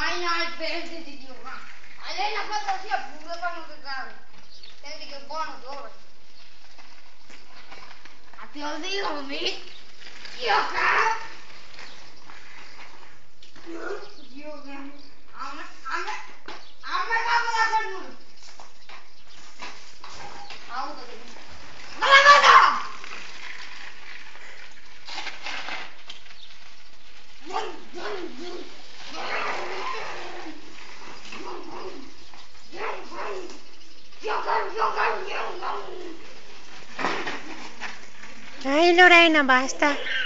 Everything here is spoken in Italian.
Mai pensi di Dio, ma a lei la fantasia pure quando che cade. Senti che buono dove. A te lo dico, mi. Io caro. Dio caro. A me capo da canuto. Auto che mi. Ma la vada! Dai Lorena, basta.